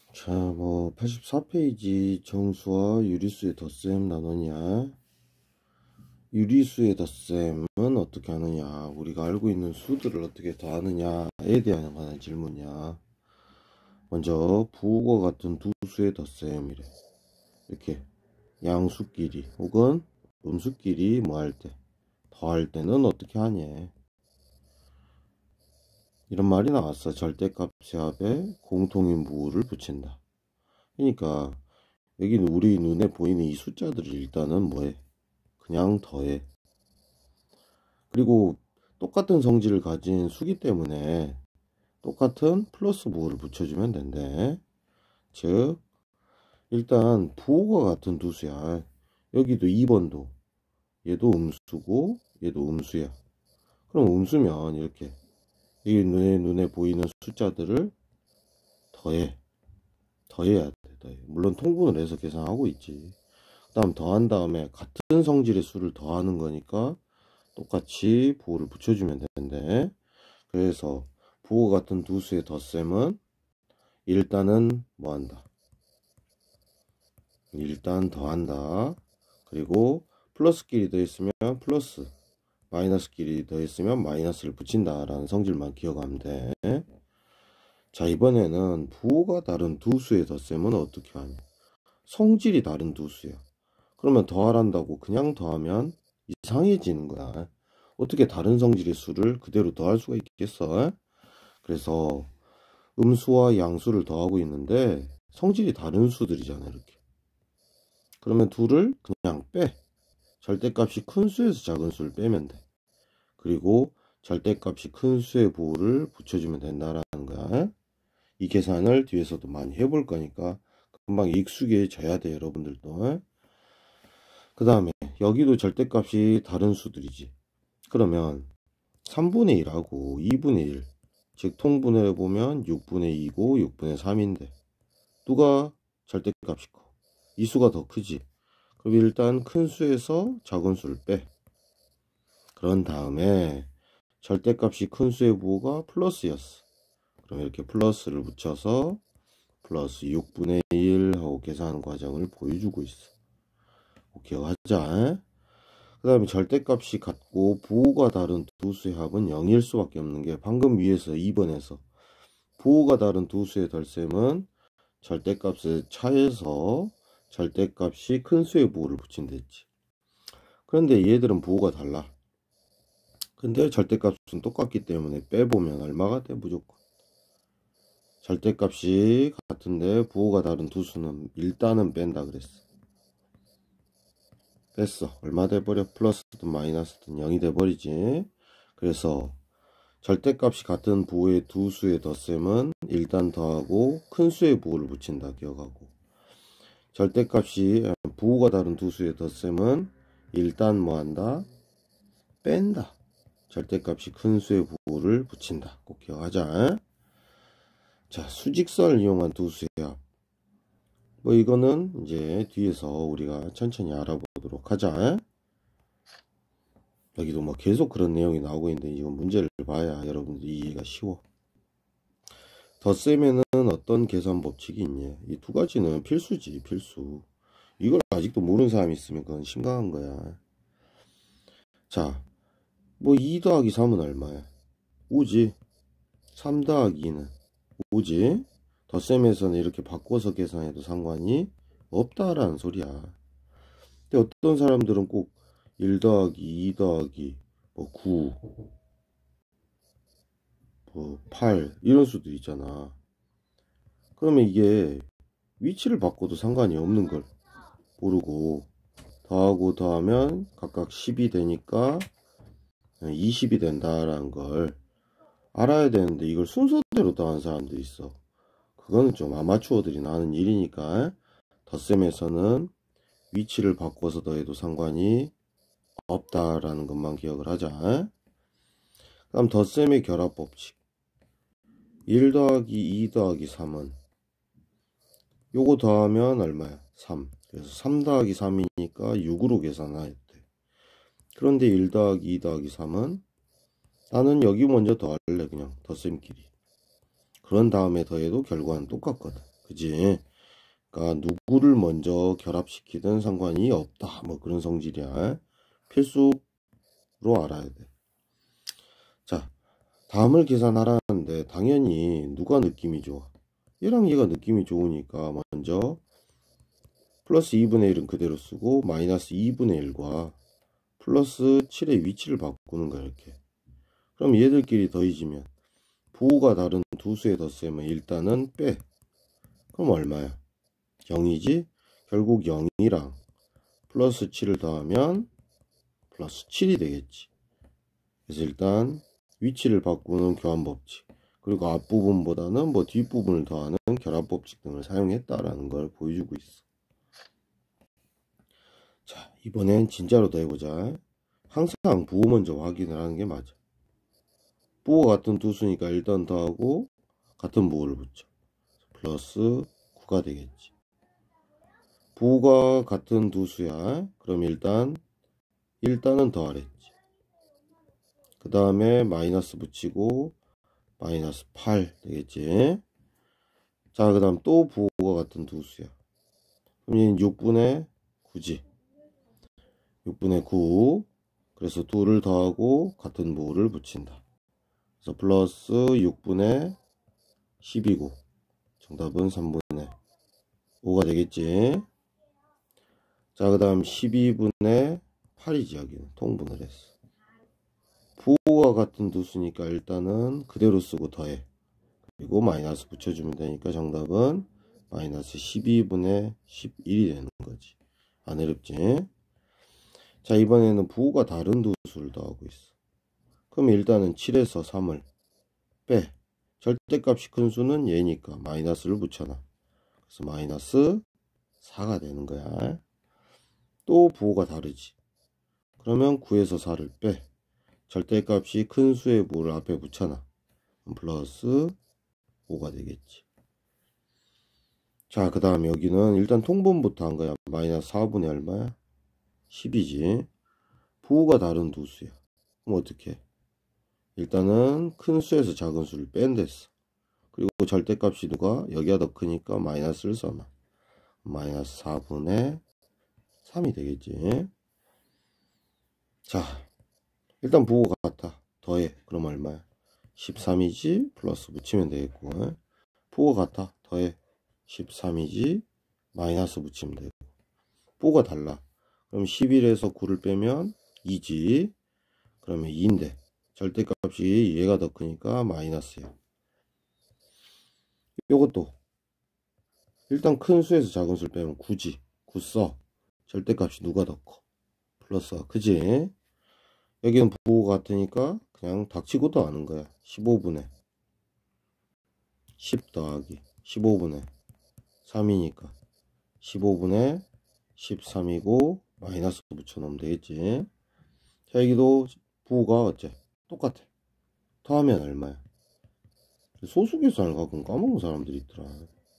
자, 84페이지 정수와 유리수의 덧셈 나누냐. 유리수의 덧셈은 어떻게 하느냐, 우리가 알고 있는 수들을 어떻게 더하느냐에 대한 질문이야. 먼저 부호가 같은 두 수의 덧셈이래. 이렇게 양수끼리 혹은 음수끼리 뭐 할 때, 더할 때는 어떻게 하냐, 이런 말이 나왔어. 절대값의 합에 공통인 부호를 붙인다. 그러니까 여기는 우리 눈에 보이는 이 숫자들을 일단은 뭐해, 그냥 더해. 그리고 똑같은 성질을 가진 수기 때문에 똑같은 플러스 부호를 붙여주면 된대. 즉 일단 부호가 같은 두 수야. 여기도 2번도 얘도 음수고 얘도 음수야. 그럼 음수면 이렇게 이 눈에 보이는 숫자들을 더해야 돼. 물론 통분을 해서 계산하고 있지. 그 다음 더한 다음에 같은 성질의 수를 더하는 거니까 똑같이 부호를 붙여주면 되는데, 그래서 부호 같은 두 수의 덧셈은 일단은 뭐한다, 일단 더한다. 그리고 플러스끼리 더했으면 플러스, 마이너스끼리 더했으면 마이너스를 붙인다 라는 성질만 기억하면 돼. 자, 이번에는 부호가 다른 두 수의 덧셈은 어떻게 하냐, 성질이 다른 두 수야. 그러면 더하란다고 그냥 더하면 이상해지는 거야. 어떻게 다른 성질의 수를 그대로 더할 수가 있겠어? 그래서 음수와 양수를 더하고 있는데 성질이 다른 수들이잖아, 이렇게. 그러면 둘을 그냥 빼. 절대값이 큰 수에서 작은 수를 빼면 돼. 그리고 절대값이 큰 수의 부호를 붙여주면 된다라는 거야. 이 계산을 뒤에서도 많이 해볼 거니까 금방 익숙해져야 돼, 여러분들도. 그 다음에 여기도 절대값이 다른 수들이지. 그러면 3분의 1하고 2분의 1, 즉 통분해 보면 6분의 2고 6분의 3인데 누가 절대값이 커? 이 수가 더 크지. 그럼 일단 큰 수에서 작은 수를 빼. 그런 다음에 절대값이 큰 수의 부호가 플러스였어. 그럼 이렇게 플러스를 붙여서 플러스 6분의 1 하고 계산하는 과정을 보여주고 있어. 기억하자. 그 다음에 절대값이 같고 부호가 다른 두 수의 합은 0일 수밖에 없는 게, 방금 위에서 2번에서 부호가 다른 두 수의 덧셈은 절대값의 차에서 절대값이 큰 수의 부호를 붙인다 했지. 그런데 얘들은 부호가 달라. 근데 절대값은 똑같기 때문에 빼보면 얼마가 돼? 무조건 절대값이 같은데 부호가 다른 두 수는 일단은 뺀다 그랬어. 뺐어. 얼마 돼버려? 플러스든 마이너스든 0이 돼버리지. 그래서 절대값이 같은 부호의 두 수의 덧셈은 일단 더하고 큰 수의 부호를 붙인다 기억하고, 절대값이 부호가 다른 두 수의 덧셈은 일단 뭐한다? 뺀다. 절대값이 큰 수의 부호를 붙인다. 꼭 기억하자. 자, 수직선을 이용한 두 수의 합. 이거는 이제 뒤에서 우리가 천천히 알아보도록 하자. 여기도 계속 그런 내용이 나오고 있는데 이건 문제를 봐야 여러분들이 이해가 쉬워. 덧셈에는 어떤 계산 법칙이 있냐, 이 두 가지는 필수지, 필수. 이걸 아직도 모르는 사람이 있으면 그건 심각한 거야. 자, 2 더하기 3은 얼마야? 5지. 3 더하기 2는 5지. 덧셈에서는 이렇게 바꿔서 계산해도 상관이 없다라는 소리야. 근데 어떤 사람들은 꼭 1 더하기 2 더하기 9 8 이런 수도 있잖아. 그러면 이게 위치를 바꿔도 상관이 없는 걸 모르고 더하고 더하면 각각 10이 되니까 20이 된다라는 걸 알아야 되는데, 이걸 순서대로 더하는 사람도 있어. 그거는 좀 아마추어들이 나는 일이니까 덧셈에서는 위치를 바꿔서 더해도 상관이 없다라는 것만 기억을 하자. 그럼 덧셈의 결합 법칙. 1 더하기 2 더하기 3은 요거 더하면 얼마야? 3. 그래서 3 더하기 3이니까 6으로 계산해야 돼. 그런데 1 더하기 2 더하기 3은 나는 여기 먼저 더할래. 그냥 덧셈끼리. 그런 다음에 더해도 결과는 똑같거든. 그지? 그러니까 누구를 먼저 결합시키든 상관이 없다. 뭐 그런 성질이야. 필수로 알아야 돼. 자, 다음을 계산하라는데 당연히 누가 느낌이 좋아? 얘랑 얘가 느낌이 좋으니까 먼저 플러스 2분의 1은 그대로 쓰고 마이너스 2분의 1과 플러스 7의 위치를 바꾸는 거야. 이렇게. 그럼 얘들끼리 더해지면 부호가 다른 두 수에 덧쓰면 일단은 빼. 그럼 얼마야? 0이지? 결국 0이랑 플러스 7을 더하면 플러스 7이 되겠지. 그래서 일단 위치를 바꾸는 교환법칙, 그리고 앞부분보다는 뭐 뒷부분을 더하는 결합법칙 등을 사용했다라는 걸 보여주고 있어. 자, 이번엔 진짜로 더 해보자. 항상 부호 먼저 확인을 하는 게 맞아. 부호가 같은 두 수니까 일단 더하고 같은 부호를 붙여. 플러스 9가 되겠지. 부호가 같은 두 수야. 그럼 일단은 더하랬지. 그 다음에 마이너스 붙이고 마이너스 8 되겠지. 자, 그 다음 또 부호가 같은 두 수야. 그럼 얘는 6분의 9지. 6분의 9. 그래서 2를 더하고 같은 부호를 붙인다. 그래서 플러스 6분의 10이고 정답은 3분의 5가 되겠지. 자, 그 다음 12분의 8이지. 여기는 통분을 했어. 부호가 같은 두 수니까 일단은 그대로 쓰고 더해. 그리고 마이너스 붙여주면 되니까 정답은 마이너스 12분의 11이 되는 거지. 안 어렵지? 자, 이번에는 부호가 다른 두 수를 더하고 있어. 그럼 일단은 7에서 3을 빼. 절대값이 큰 수는 얘니까 마이너스를 붙여놔. 그래서 마이너스 4가 되는 거야. 또 부호가 다르지. 그러면 9에서 4를 빼. 절대값이 큰 수의 부호를 앞에 붙여놔. 플러스 5가 되겠지. 자, 그 다음 여기는 일단 통분부터 한 거야. 마이너스 4분의 얼마야? 10이지. 부호가 다른 두 수야. 그럼 어떻게 해? 일단은 큰 수에서 작은 수를 뺀댔어. 그리고 절대값이 누가 여기가 더 크니까 마이너스를 써놔. 마이너스 4분의 3이 되겠지. 자, 일단 부호가 같아. 더해. 그럼 얼마야? 13이지. 플러스 붙이면 되겠고. 부호가 같아. 더해. 13이지. 마이너스 붙이면 되고. 부호가 달라. 그럼 11에서 9를 빼면 2지. 그러면 2인데 절대값이 얘가 더 크니까 마이너스야. 요것도 일단 큰 수에서 작은 수를 빼면 9지. 9 써. 절대값이 누가 더 커? 플러스가 크지. 여기는 부호가 같으니까 그냥 닥치고 더하는 거야. 15분의 10 더하기 15분의 3이니까 15분의 13이고 마이너스 붙여놓으면 되겠지. 자, 여기도 부호가 어째? 똑같아. 더하면 얼마야? 소수계산을 가끔 까먹는 사람들이 있더라.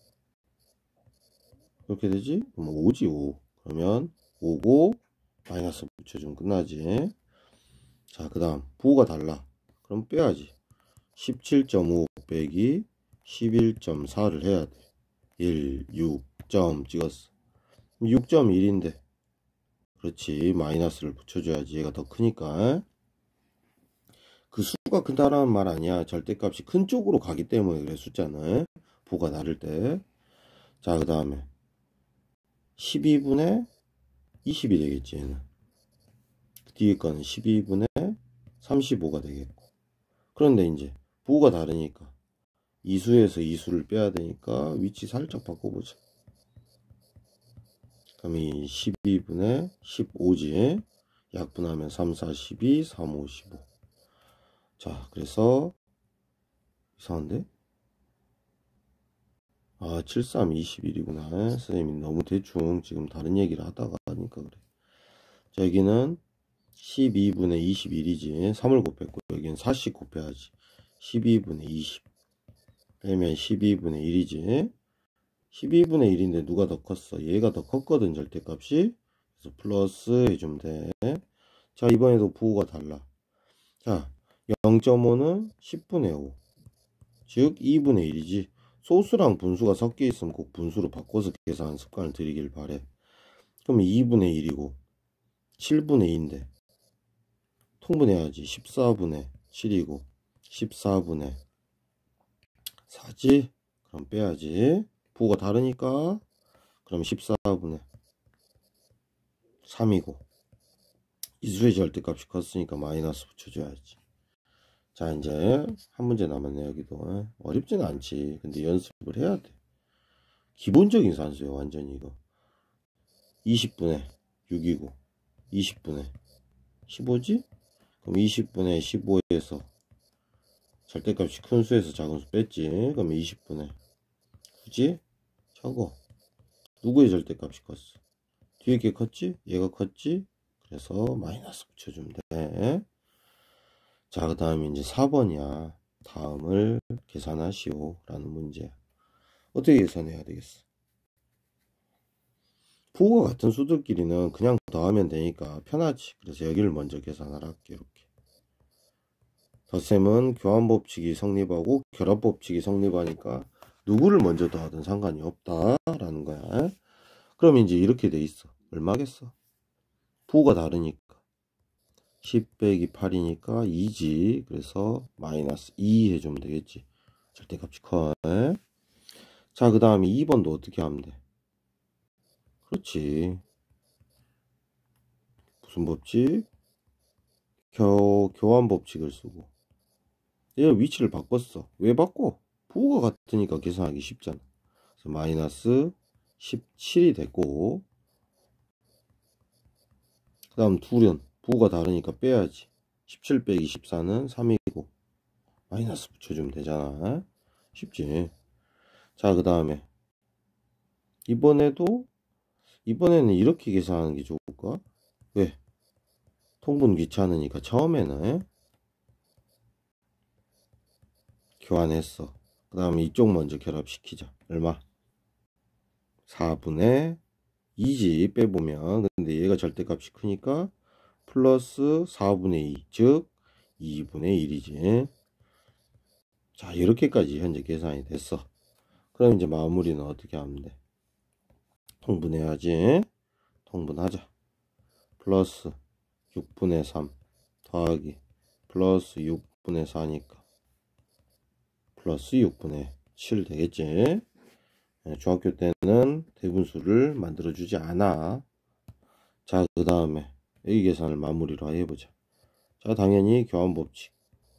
그렇게 되지? 그럼 5지 5. 그러면 5고 마이너스 붙여주면 끝나지. 자, 그 다음 부호가 달라. 그럼 빼야지. 17.5 빼기 11.4를 해야 돼. 1, 6점 찍었어. 6.1인데 그렇지. 마이너스를 붙여줘야지. 얘가 더 크니까. 그 수가 크다라는 말 아니야. 절대값이 큰 쪽으로 가기 때문에 그래. 숫자는 부호가 다를 때. 자, 그 다음에 12분의 20이 되겠지. 얘는 뒤에 거는 12분의 35가 되겠고. 그런데 이제 부호가 다르니까 이수에서 이수를 빼야 되니까 위치 살짝 바꿔보자. 그럼 이 12분의 15지. 약분하면 3, 4, 12, 3, 5, 15. 자, 그래서 이상한데? 아, 7, 3, 21이구나. 선생님이 너무 대충 지금 다른 얘기를 하다가 하니까 그래. 자, 여기는 12분의 21이지. 3을 곱했고 여기는 4씩 곱해야지. 12분의 20 빼면 12분의 1이지. 12분의 1인데 누가 더 컸어? 얘가 더 컸거든, 절대값이. 그래서 플러스 해주면 돼. 자, 이번에도 부호가 달라. 자, 0.5는 10분의 5. 즉 2분의 1이지. 소수랑 분수가 섞여 있으면 꼭 분수로 바꿔서 계산하는 습관을 들이길 바래. 그럼 2분의 1이고 7분의 2인데 통분해야지. 14분의 7이고 14분의 4지. 그럼 빼야지. 부호가 다르니까 그럼 14분의 3이고 이수의 절대값이 컸으니까 마이너스 붙여줘야지. 자, 이제 한 문제 남았네. 여기도 어렵지는 않지. 근데 연습을 해야 돼. 기본적인 산수예요. 완전히 이거 20분의 6이고 20분의 15지? 그럼 20분의 15에서 절대값이 큰 수에서 작은 수 뺐지. 그럼 20분의 9지? 적어. 누구의 절대값이 컸어? 뒤에 게 컸지? 얘가 컸지? 그래서 마이너스 붙여주면 돼. 자, 그 다음에 이제 4번이야. 다음을 계산하시오 라는 문제야. 어떻게 계산해야 되겠어? 부호가 같은 수들끼리는 그냥 더하면 되니까 편하지. 그래서 여기를 먼저 계산을 할게. 이렇게 덧셈은 교환법칙이 성립하고 결합법칙이 성립하니까 누구를 먼저 더하든 상관이 없다라는 거야. 그럼 이제 이렇게 돼 있어. 얼마겠어? 부호가 다르니까 10 빼기 8이니까 2지. 그래서 마이너스 2 해주면 되겠지. 절대값이 커. 자, 그 다음에 2번도 어떻게 하면 돼? 그렇지. 무슨 법칙? 교환 법칙을 쓰고 얘 위치를 바꿨어. 왜 바꿔? 부호가 같으니까 계산하기 쉽잖아. 그래서 마이너스 17이 됐고 그 다음 둘은 부호가 다르니까 빼야지. 17 빼기 14는 3이고 마이너스 붙여주면 되잖아. 쉽지. 자, 그 다음에 이번에는 이렇게 계산하는 게 좋을까? 왜? 통분 귀찮으니까 처음에는 교환했어. 그 다음에 이쪽 먼저 결합시키자. 얼마? 4분의 2지 빼보면. 근데 얘가 절대값이 크니까 플러스 4분의 2, 즉 2분의 1이지. 자, 이렇게까지 현재 계산이 됐어. 그럼 이제 마무리는 어떻게 하면 돼? 통분해야지. 통분하자. 플러스 6분의 3 더하기 플러스 6분의 4니까 플러스 6분의 7 되겠지. 중학교 때는 대분수를 만들어 주지 않아. 자, 그 다음에 여기 계산을 마무리로 해보자. 자, 당연히 교환법칙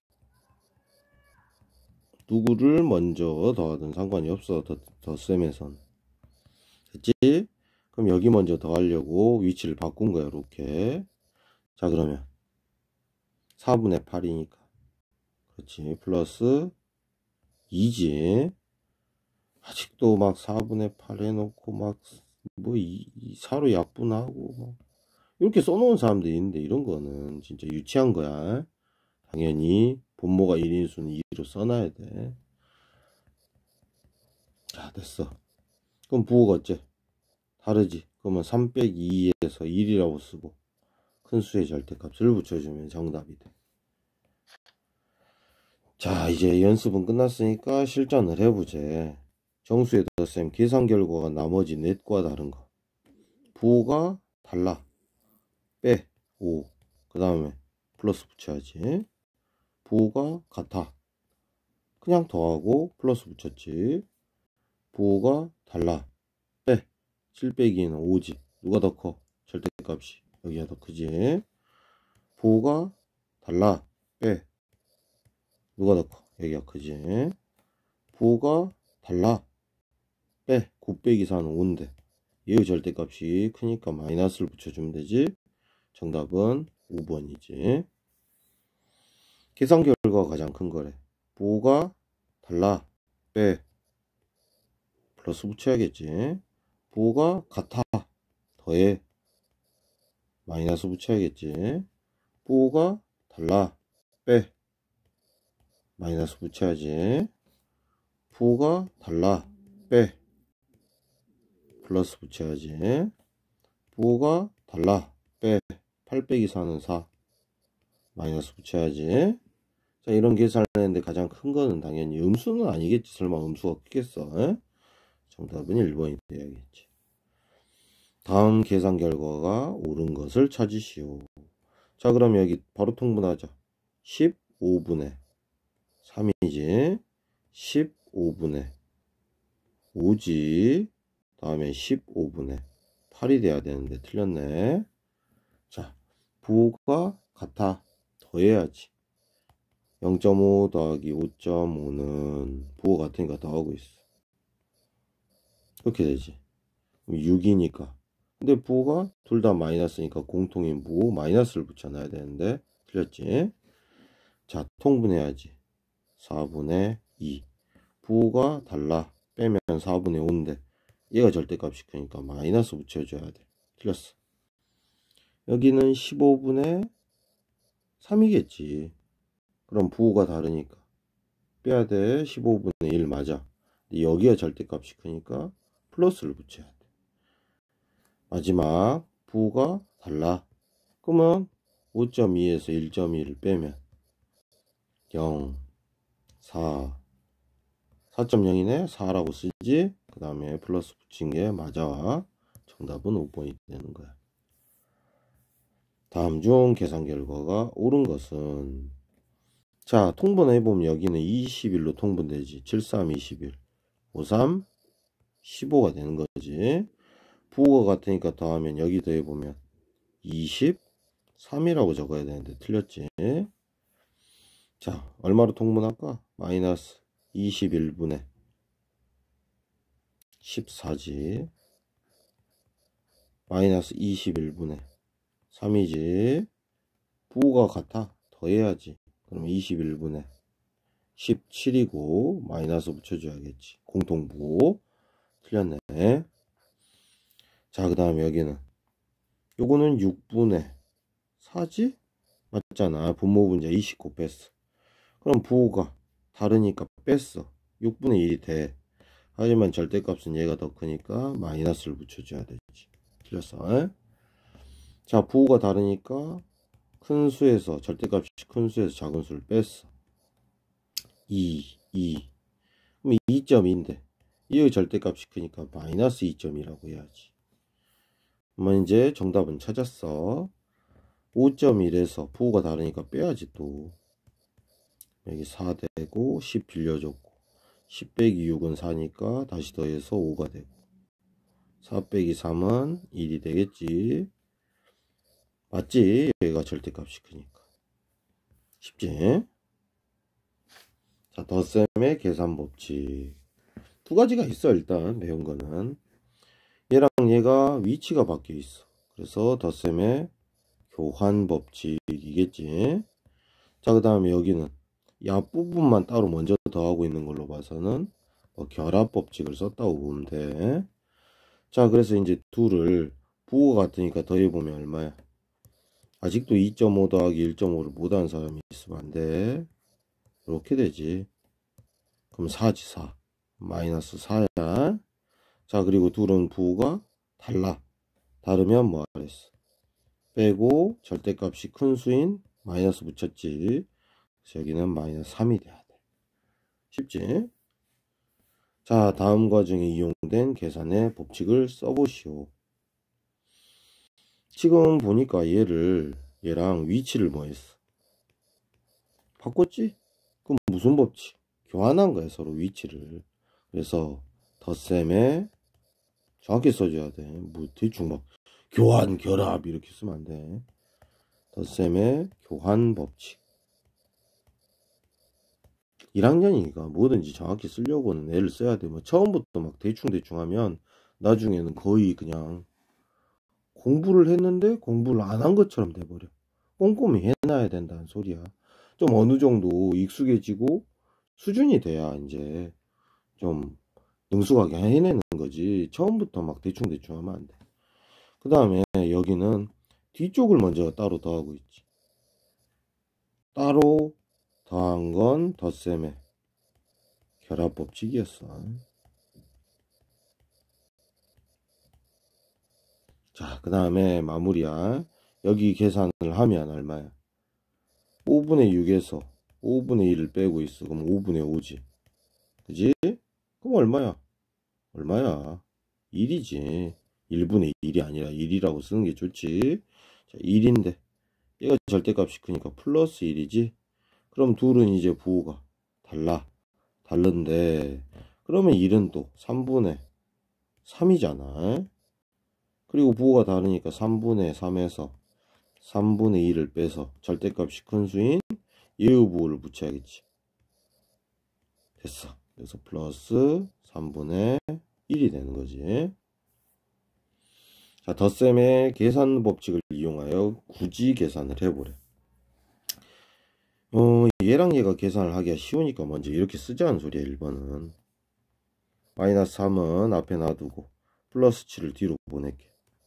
누구를 먼저 더하든 상관이 없어. 덧셈에선 됐지? 그럼 여기 먼저 더하려고 위치를 바꾼 거야. 이렇게. 자, 그러면 4분의 8이니까 그렇지. 플러스 2지. 아직도 막 4분의 8 해놓고 막 뭐 4로 약분하고 막 이렇게 써놓은 사람들이 있는데 이런 거는 진짜 유치한 거야. 당연히 분모가 1인수는 2로 써놔야 돼. 자, 됐어. 그럼 부호가 어째? 다르지. 그러면 3 빼기 2에서 1이라고 쓰고 큰 수의 절대값을 붙여주면 정답이 돼. 자, 이제 연습은 끝났으니까 실전을 해보자. 정수의 덧셈 계산 결과가 나머지 넷과 다른 거. 부호가 달라. 빼 5. 그 다음에 플러스 붙여야지. 부호가 같아. 그냥 더하고 플러스 붙였지. 부호가 달라. 빼 7 빼기는 5지. 누가 더 커? 절대값이 여기가 더 크지. 부호가 달라. 빼 누가 더 커? 여기가 크지. 부호가 달라. 빼 9 빼기 4는 5인데 얘의 절대값이 크니까 마이너스를 붙여주면 되지. 정답은 5번이지. 계산 결과가 가장 큰 거래. 부호가 달라. 빼 플러스 붙여야겠지. 부호가 같아. 더해 마이너스 붙여야겠지. 부호가 달라. 빼 마이너스 붙여야지. 부호가 달라. 빼 플러스 붙여야지. 부호가 달라. 빼 8 빼기 4는 4 마이너스 붙여야지. 자, 이런 계산을 했는데 가장 큰 거는 당연히 음수는 아니겠지. 설마 음수가 크겠어? 에? 정답은 1번이 돼야겠지. 다음 계산 결과가 옳은 것을 찾으시오. 자, 그럼 여기 바로 통분하자. 15분의 3이지. 15분의 5지. 다음에 15분의 8이 돼야 되는데 틀렸네. 자, 부호가 같아. 더해야지. 0.5 더하기 5.5는 부호 같으니까 더하고 있어. 그렇게 되지. 6이니까. 근데 부호가 둘 다 마이너스니까 공통인 부호 마이너스를 붙여놔야 되는데 틀렸지. 자, 통분해야지. 4분의 2. 부호가 달라. 빼면 4분의 5인데 얘가 절대값이 크니까 마이너스 붙여줘야 돼. 틀렸어. 여기는 15분의 3이겠지. 그럼 부호가 다르니까 빼야 돼. 15분의 1 맞아. 근데 여기가 절대값이 크니까 플러스를 붙여야 돼. 마지막 부호가 달라. 그러면 5.2에서 1.2를 빼면 0, 4, 4.0이네. 4라고 쓰지. 그 다음에 플러스 붙인 게 맞아. 정답은 5번이 되는 거야. 다음 중 계산 결과가 옳은 것은, 자, 통분해보면 여기는 21로 통분되지. 7, 3, 21. 5, 3, 15가 되는 거지. 부호가 같으니까 더하면 여기 더해보면 23이라고 적어야 되는데 틀렸지. 자, 얼마로 통분할까? 마이너스 21분의 14지. 마이너스 21분의 3이지. 부호가 같아. 더해야지. 그러면 21분의 17이고 마이너스 붙여줘야겠지. 공통부호. 틀렸네. 자, 그 다음에 여기는 요거는 6분의 4지? 맞잖아. 분모분자 29 뺐어. 그럼 부호가 다르니까 뺐어. 6분의 1이 돼. 하지만 절대값은 얘가 더 크니까 마이너스를 붙여줘야 되지. 틀렸어. 자, 부호가 다르니까 큰 수에서 절대값이 큰 수에서 작은 수를 뺐어. 2. 그럼 2.2인데 이의 절대값이 크니까 마이너스 2.2라고 해야지. 그러면 이제 정답은 찾았어. 5.1에서 부호가 다르니까 빼야지 또. 여기 4 되고 10 빌려줬고 10 빼기 6은 4니까 다시 더해서 5가 되고 4 빼기 3은 1이 되겠지. 맞지? 여기가 절대값이 크니까. 쉽지? 자, 덧셈의 계산 법칙. 두 가지가 있어. 일단 배운 거는 얘랑 얘가 위치가 바뀌어 있어. 그래서 덧셈의 교환 법칙이겠지. 자, 그 다음에 여기는 이 앞부분만 따로 먼저 더하고 있는 걸로 봐서는 결합 법칙을 썼다고 보면 돼. 자, 그래서 이제 둘을 부호가 같으니까 더해보면 얼마야? 아직도 2.5 더하기 1.5를 못하는 사람이 있으면 안 돼. 이렇게 되지. 그럼 4지 4. 마이너스 4야. 자, 그리고 둘은 부호가 달라. 다르면 뭐 하랬어? 빼고 절대값이 큰 수인 마이너스 붙였지. 그래서 여기는 마이너스 3이 돼야 돼. 쉽지? 자, 다음 과정에 이용된 계산의 법칙을 써보시오. 지금 보니까 얘랑 위치를 뭐 했어? 바꿨지? 그럼 무슨 법칙? 교환한 거야, 서로 위치를. 그래서 덧셈에 정확히 써줘야 돼. 뭐 대충 막 교환, 결합 이렇게 쓰면 안 돼. 덧셈의 교환 법칙. 1학년이니까 뭐든지 정확히 쓰려고는 애를 써야 돼. 뭐 처음부터 막 대충 하면 나중에는 거의 그냥 공부를 했는데 공부를 안 한 것처럼 돼버려. 꼼꼼히 해놔야 된다는 소리야. 좀 어느 정도 익숙해지고 수준이 돼야 이제 좀 능숙하게 해내는 거지. 처음부터 막 대충 하면 안 돼. 그 다음에 여기는 뒤쪽을 먼저 따로 더하고 있지. 따로 더한 건 덧셈의 결합 법칙이었어. 자, 그 다음에 마무리야. 여기 계산을 하면 얼마야? 5분의 6에서 5분의 1을 빼고 있어. 그럼 5분의 5지. 그지? 그럼 얼마야? 얼마야? 1이지. 1분의 1이 아니라 1이라고 쓰는 게 좋지. 자, 1인데 얘가 절대값이 크니까 플러스 1이지. 그럼 둘은 이제 부호가 다른데 그러면 1은 또 3분의 3이잖아. 그리고 부호가 다르니까 3분의 3에서 3분의 1을 빼서 절대값이 큰 수인 예의 부호를 붙여야겠지. 됐어. 그래서 플러스 3분의 1이 되는 거지. 자, 덧셈의 계산 법칙을 이용하여 굳이 계산을 해보래. 얘랑 얘가 계산을 하기가 쉬우니까 먼저 이렇게 쓰자는 소리야. 1번은 마이너스 3은 앞에 놔두고 플러스 7을 뒤로 보낼게.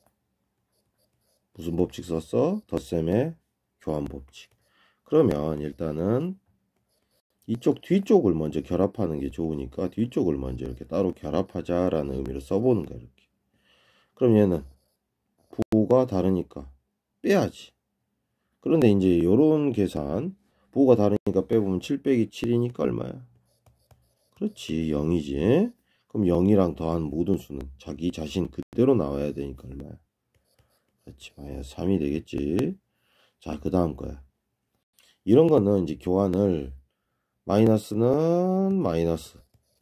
무슨 법칙 썼어? 덧셈의 교환 법칙. 그러면 일단은 이쪽 뒤쪽을 먼저 결합하는 게 좋으니까 뒤쪽을 먼저 이렇게 따로 결합하자라는 의미로 써보는 거야. 이렇게. 그럼 얘는 부호가 다르니까 빼야지. 그런데 이제 요런 계산 부호가 다르니까 빼보면 7 빼기 7이니까 얼마야? 그렇지, 0이지. 그럼 0이랑 더한 모든 수는 자기 자신 그대로 나와야 되니까 얼마야? 그렇지, 마이너스 3이 되겠지. 자, 그 다음 거야. 이런 거는 이제 교환을 마이너스는 마이너스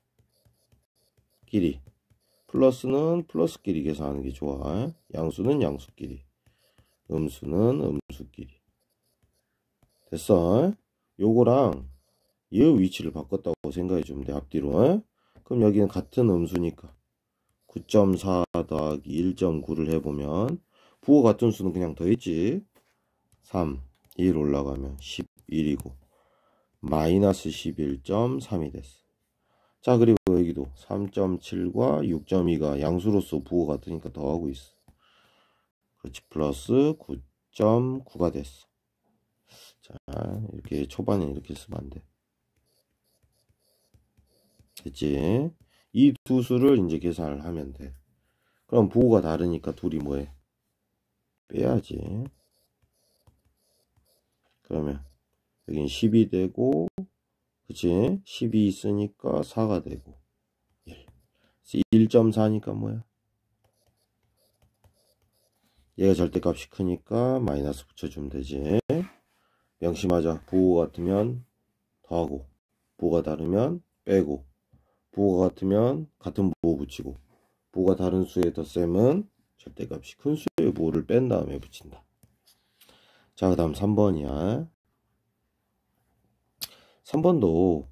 끼리, 플러스는 플러스끼리 계산하는 게 좋아. 양수는 양수끼리, 음수는 음수끼리. 됐어? 요거랑 얘의 위치를 바꿨다고 생각해 주면 돼. 앞뒤로. 그럼 여기는 같은 음수니까 9.4 더하기 1.9를 해보면 부호 같은 수는 그냥 더했지. 3, 1 올라가면 11이고 마이너스 11.3이 됐어. 자, 그리고 여기도 3.7과 6.2가 양수로서 부호 같으니까 더하고 있어. 그렇지, 플러스 9.9가 됐어. 자, 이렇게 초반에 이렇게 쓰면 안 돼. 됐지? 이 두 수를 이제 계산을 하면 돼. 그럼 부호가 다르니까 둘이 뭐해? 빼야지. 그러면 여긴 10이 되고, 그치? 10이 있으니까 4가 되고 1. 1.4니까 뭐야? 얘가 절대값이 크니까 마이너스 붙여주면 되지. 명심하자. 부호가 같으면 더하고, 부호가 다르면 빼고, 부호가 같으면 같은 부호 붙이고, 부호가 다른 수의 덧셈은 절대값이 큰 수의 부호를 뺀 다음에 붙인다. 자, 그 다음 3번이야. 3번도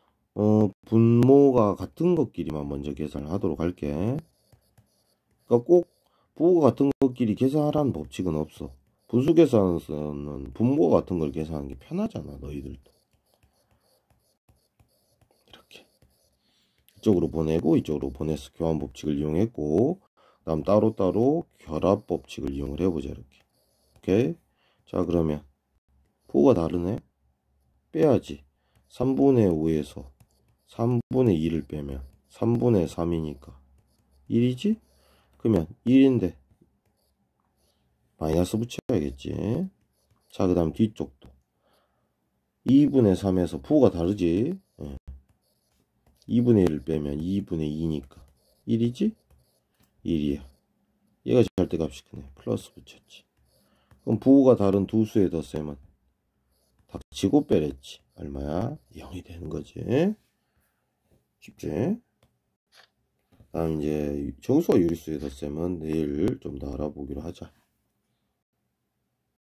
분모가 같은 것끼리만 먼저 계산을 하도록 할게. 그러니까 꼭 부호가 같은 것끼리 계산하라는 법칙은 없어. 분수 계산에서는 분모가 같은 걸 계산하는 게 편하잖아, 너희들도. 이렇게 이쪽으로 보내고 이쪽으로 보내서 교환 법칙을 이용했고, 그 다음 따로따로 결합 법칙을 이용을 해보자. 이렇게. 오케이. 자, 그러면 부호가 다르네. 빼야지. 3분의 5에서 3분의 2를 빼면 3분의 3이니까 1이지? 그러면 1인데 마이너스 붙여야겠지. 자, 그 다음 뒤쪽도 2분의 3에서 부호가 다르지. 2분의 1을 빼면 2분의 2니까 1이지? 1이야. 얘가 절대값이 크네. 플러스 붙였지. 그럼 부호가 다른 두 수의 덧셈은 닥치고 빼랬지. 얼마야? 0이 되는 거지. 쉽지? 다음 이제 정수와 유리수의 덧셈은 내일 좀 더 알아보기로 하자.